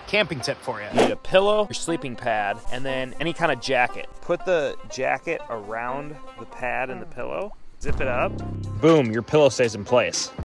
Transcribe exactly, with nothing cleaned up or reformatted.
camping tip for you. You need a pillow, your sleeping pad, and then any kind of jacket. Put the jacket around the pad and the pillow, zip it up. Boom, your pillow stays in place.